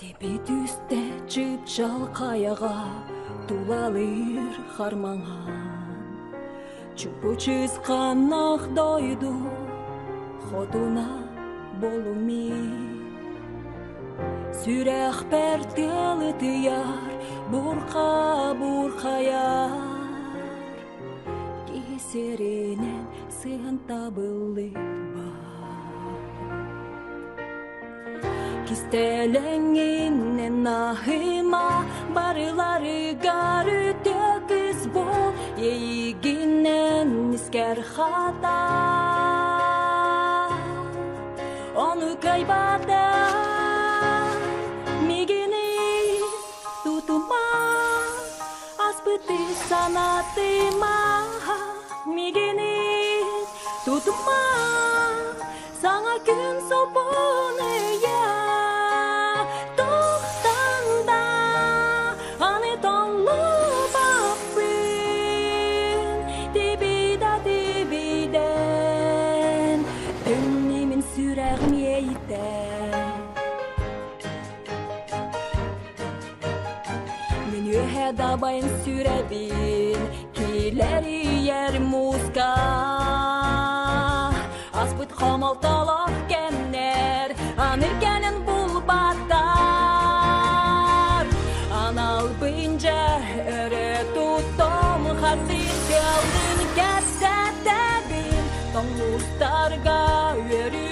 Тепит үсте чыпчал каяга тулалыр хармаңан. Чупу чызкан ак дойду хотуна болуми. Сүрэх пертелы тыяр буркаяр. Кесеринен сыгын табылы Кистелеңинен нахыма барылары гары төкіз бол ейгинен искер хата Оны кайбада мигини тутума аспыты санатыма мигини тутума саңа күн сопоны Dabayın sürebin kileri yer muska Aspıt hamal talak genler Anırgenin bulbatar Anal bınca öre tuttum Hasir kaldın gerçekten Tonlustarga yürü